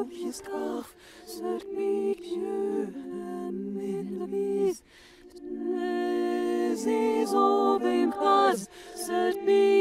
Giscard, cet pieux in the bees, des is of him cause, cet